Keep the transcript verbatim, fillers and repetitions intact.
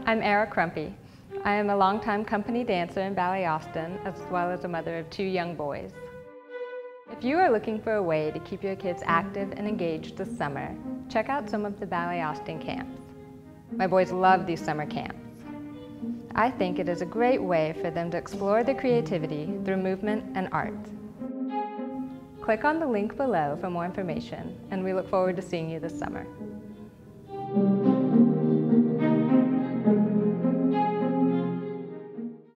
I'm Era Crumpy. I am a longtime company dancer in Ballet Austin, as well as a mother of two young boys. If you are looking for a way to keep your kids active and engaged this summer, check out some of the Ballet Austin camps. My boys love these summer camps. I think it is a great way for them to explore their creativity through movement and art. Click on the link below for more information, and we look forward to seeing you this summer.